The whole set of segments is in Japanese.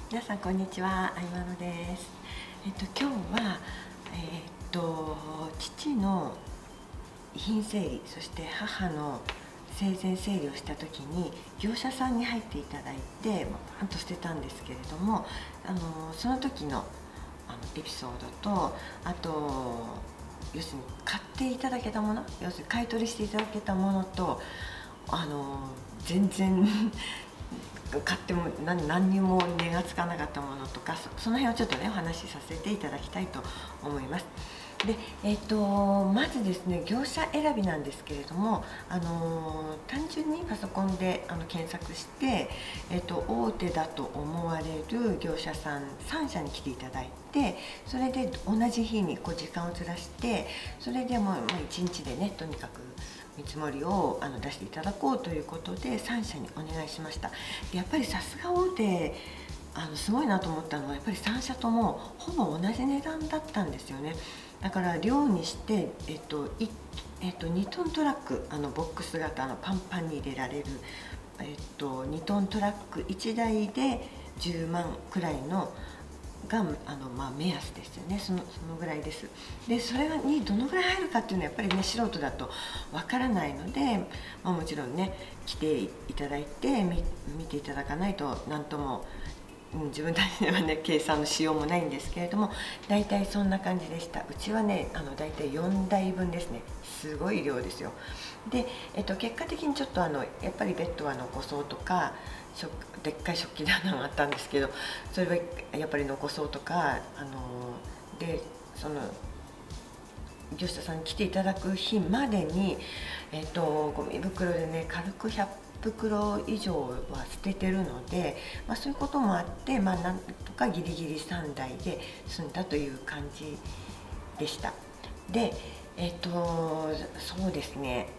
皆さんこんにちは、あいまのです。今日は父の遺品整理、そして母の生前整理をした時に業者さんに入っていただいてパンと捨てたんですけれども、その時のエピソードと、あと要するに買っていただけたもの、要するに買い取りしていただけたものと全然買っても何にも値がつかなかったものとか、その辺をちょっとねお話しさせていただきたいと思います。で、まずですね、業者選びなんですけれども、単純にパソコンで検索して、大手だと思われる業者さん3社に来ていただいて、それで同じ日に時間をずらして、それでも1日でね、とにかく見積もりを出していただこうということで3社にお願いしました。でやっぱりさすが大手すごいなと思ったのは、やっぱり3社ともほぼ同じ値段だったんですよね。だから量にして2トントラック、ボックス型パンパンに入れられる、2トントラック1台で10万くらいのが目安ですよね。そのぐらいです。でそれにどのぐらい入るかっていうのはやっぱりね、素人だとわからないので、もちろんね来ていただいて見ていただかないと何とも、自分たちではね計算のしようもないんですけれども、大体そんな感じでした。うちはね大体4台分ですね。すごい量ですよ。で、結果的にちょっとやっぱりベッドは残そうとか、でっかい食器棚があったんですけど、それはやっぱり残そうとか、でその業者さんに来ていただく日までに、ゴミ袋でね軽く100袋以上は捨ててるので、そういうこともあって、なんとかギリギリ3台で済んだという感じでした。でそうですね、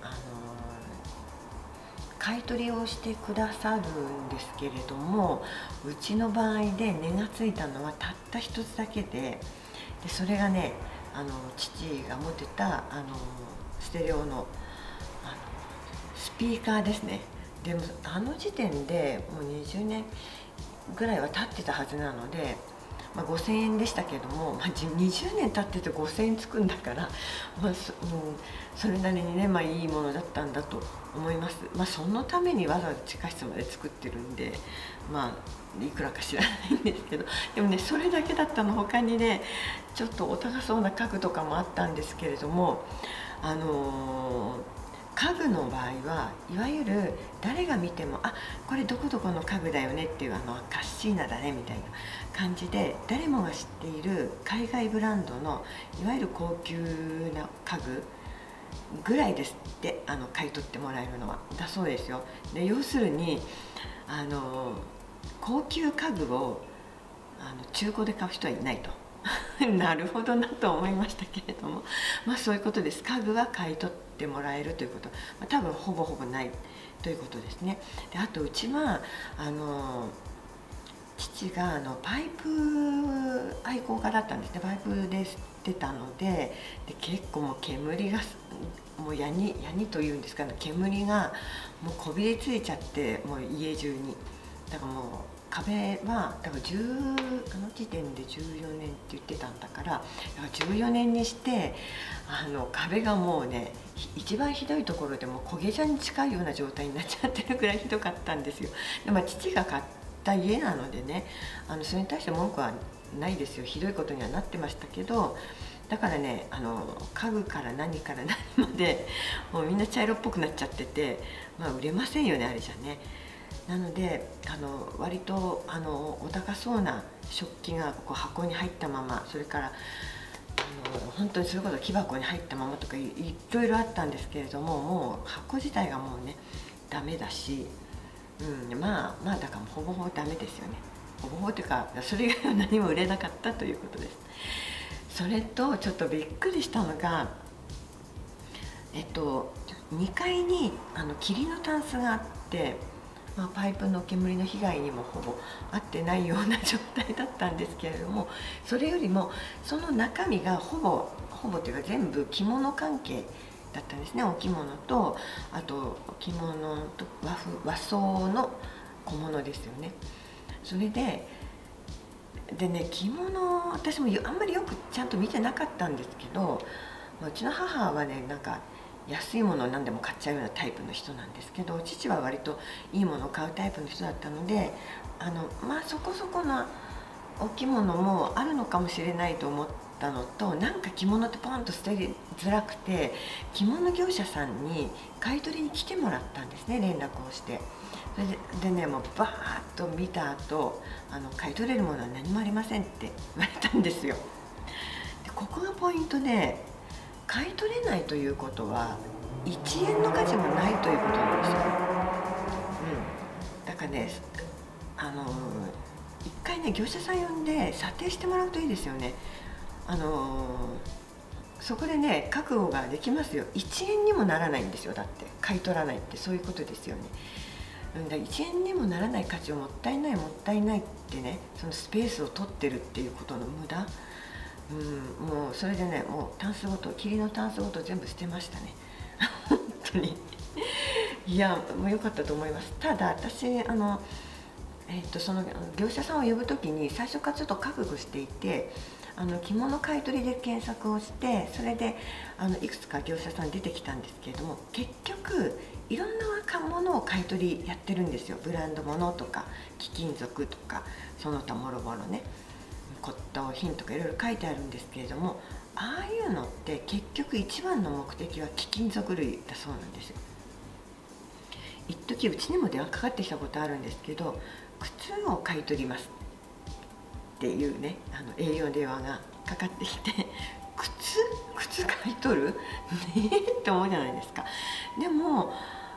買い取りをしてくださるんですけれども、うちの場合で値がついたのはたった一つだけで、それがね父が持ってたステレオのスピーカーですね。でも時点でもう20年ぐらいは経ってたはずなので、5000円でしたけども、20年経ってて5000円つくんだから、それなりにね、いいものだったんだと思います。そのためにわざわざ地下室まで作ってるんで、いくらか知らないんですけど、でもねそれだけだったの。他にねちょっとお高そうな家具とかもあったんですけれども、家具の場合はいわゆる誰が見てもこれどこどこの家具だよねっていうカッシーナだねみたいな感じで、誰もが知っている海外ブランドのいわゆる高級な家具ぐらいですって、買い取ってもらえるのはだそうですよ。で要するに高級家具を中古で買う人はいないとなるほどなと思いましたけれども、そういうことです。家具は買い取ってもらえるということ、多分ほぼほぼないということですね。であとうちは父がパイプ愛好家だったんですね。パイプで吸ってたので、結構もう煙がもうヤニというんですかね、煙がもうこびりついちゃって、もう家中に。だからもう壁はだから時点で14年って言ってたんだから、14年にして壁がもうね一番ひどいところでも焦げ茶に近いような状態になっちゃってるぐらいひどかったんですよ。で父が買った家なのでね、それに対して文句はないですよ。ひどいことにはなってましたけど、だからね家具から何から何までもうみんな茶色っぽくなっちゃってて、売れませんよねあれじゃね。なので割とお高そうな食器が箱に入ったまま、それから本当にそれこそ木箱に入ったままとかいろいろあったんですけれども、もう箱自体がもうねダメだし、だからほぼほぼダメですよね。ほぼほぼというかそれ以外は何も売れなかったということです。それとちょっとびっくりしたのが2階に霧のタンスがあって、パイプの煙の被害にもほぼ合ってないような状態だったんですけれども、それよりもその中身がほぼというか全部着物関係だったんですね。お着物とあと着物と和装の小物ですよね。それででね、着物私もあんまりよくちゃんと見てなかったんですけど、うちの母はね、なんか安いものを何でも買っちゃうようなタイプの人なんですけど、父は割といいものを買うタイプの人だったので、そこそこなお着物もあるのかもしれないと思ったのと、なんか着物ってポンと捨てづらくて、着物業者さんに買い取りに来てもらったんですね、連絡をして。それでね、もうバーッと見た後、買い取れるものは何もありませんって言われたんですよ。でここがポイントで、買い取れないということは1円の価値もないということなんですよ。だからね、一回ね、業者さん呼んで査定してもらうといいですよね。そこでね、覚悟ができますよ。1円にもならないんですよ。だって買い取らないってそういうことですよね。1円にもならない価値をもったいないもったいないってね、そのスペースを取ってるっていうことの無駄、もうそれでね、もうタンスごと、霧のタンスごと全部捨てましたね本当に。いや、もう良かったと思います。ただ私その業者さんを呼ぶ時に最初からちょっと覚悟していて、着物買い取りで検索をして、それでいくつか業者さん出てきたんですけれども、結局いろんなものを買い取りやってるんですよ。ブランド物とか貴金属とかその他もろもろね、骨董品とかいろいろ書いてあるんですけれども、ああいうのって結局一番の目的は貴金属類だそうなんですよ。一時うちにも電話かかってきたことあるんですけど、靴を買い取りますっていうね、営業電話がかかってきて靴買い取るねえって思うじゃないですか。でも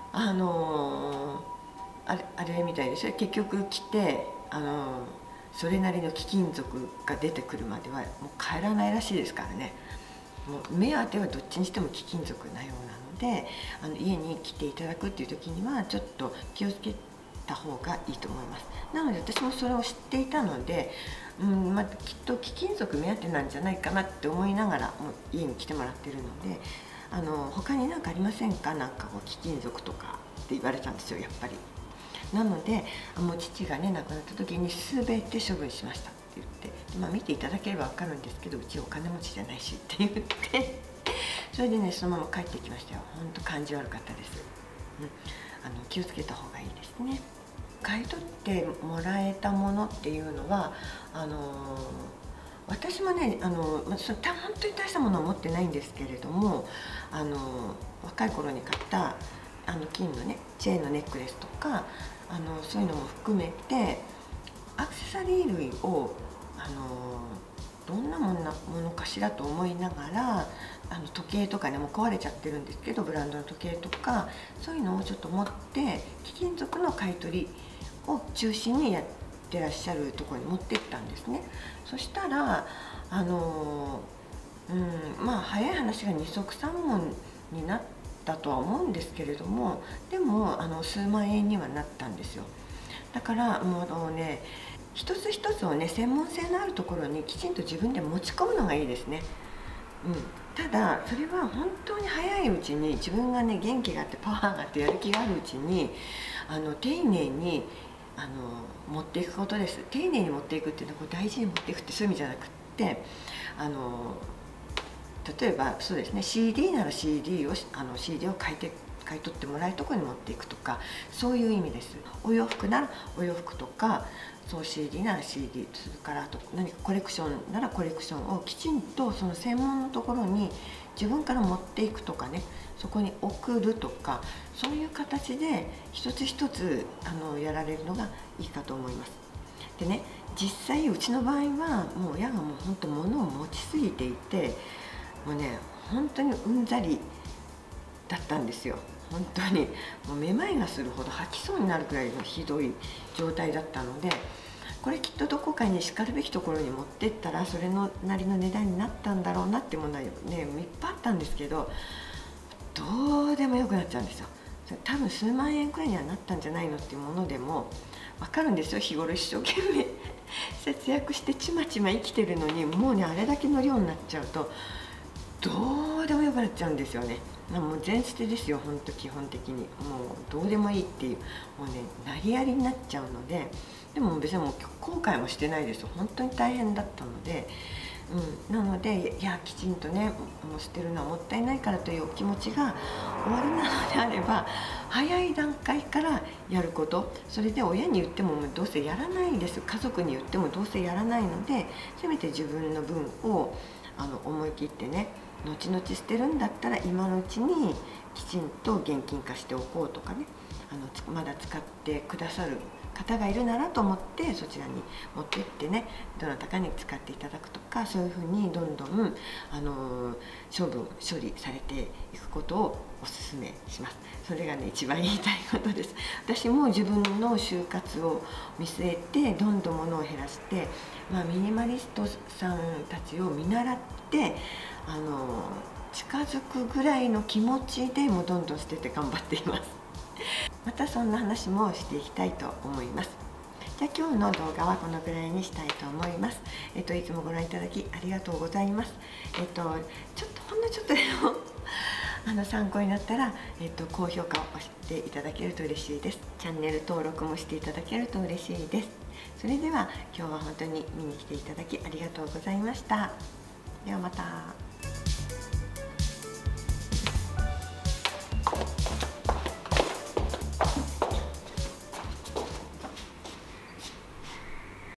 あれみたいですよ。結局来てそれなりの貴金属が出てくるまではもう帰らないらしいですからね。もう目当てはどっちにしても貴金属なようなので、家に来ていただくっていう時にはちょっと気をつけた方がいいと思います。なので私もそれを知っていたので、きっと貴金属目当てなんじゃないかなって思いながらもう家に来てもらってるので、他に何かありませんか、なんか貴金属とかって言われたんですよ、やっぱり。なのでもう父がね亡くなった時に全て処分しましたって言って、見ていただければ分かるんですけど、うちお金持ちじゃないしって言ってそれでね、そのまま帰ってきましたよ。ほんと感じ悪かったです。気をつけた方がいいですね。買い取ってもらえたものっていうのは私もね本当に大したものは持ってないんですけれども、若い頃に買った金のねチェーンのネックレスとかそういうのも含めてアクセサリー類をどんなものかしらと思いながら、時計とかね、もう壊れちゃってるんですけどブランドの時計とかそういうのをちょっと持って貴金属の買い取りを中心にやってらっしゃるところに持ってったんですね。そしたら早い話が二足三文になったとは思うんですけれども、でも数万円にはなったんですよ。だからもうね、一つ一つをね専門性のあるところにきちんと自分で持ち込むのがいいですね。ただそれは本当に早いうちに自分がね元気があってパワーがあってやる気があるうちに丁寧に持っていくことです。丁寧に持っていくっていうのは大事に持っていくってそういう意味じゃなくって例えばそうですね、 CD なら CD を買い取ってもらえるところに持っていくとか、そういう意味です。お洋服ならお洋服とか、そう CD なら CD、 それからあと何かコレクションならコレクションをきちんとその専門のところに自分から持っていくとかね、そこに送るとか、そういう形で一つ一つやられるのがいいかと思います。でね、実際うちの場合はもう親がもう本当物を持ちすぎていて、もうね本当にうんざりだったんですよ。本当にもうめまいがするほど吐きそうになるくらいのひどい状態だったので、これきっとどこかにしかるべきところに持ってったらそれのなりの値段になったんだろうなってものはねいっぱいあったんですけど、どうでもよくなっちゃうんですよ。多分数万円くらいにはなったんじゃないのっていうものでも分かるんですよ。日頃一生懸命節約してちまちま生きてるのに、もうねあれだけの量になっちゃうとどうでもよくなっちゃうんですよね。もう全捨てですよ、本当基本的に。もうどうでもいいっていう、もうねなりやりになっちゃうので、 でも別にもう後悔もしてないです。本当に大変だったので、なのでいやきちんとね、もう捨てるのはもったいないからというお気持ちがおありなのであれば、早い段階からやること、それで親に言ってもどうせやらないです、家族に言ってもどうせやらないので、せめて自分の分を思い切ってね、後々捨てるんだったら今のうちにきちんと現金化しておこうとかね、まだ使ってくださる方がいるならと思ってそちらに持ってってね、どなたかに使っていただくとか、そういうふうにどんどん処理されていくことをお勧めします。それがね一番言いたいことです。私も自分の就活を見据えてどんどん物を減らして、ミニマリストさんたちを見習って近づくぐらいの気持ちでもうどんどん捨てて頑張っています。またそんな話もしていきたいと思います。じゃあ今日の動画はこのぐらいにしたいと思います。いつもご覧いただきありがとうございます。ちょっとほんのちょっとでも参考になったら、高評価を押していただけると嬉しいです。チャンネル登録もしていただけると嬉しいです。それでは今日は本当に見に来ていただきありがとうございました。ではまた。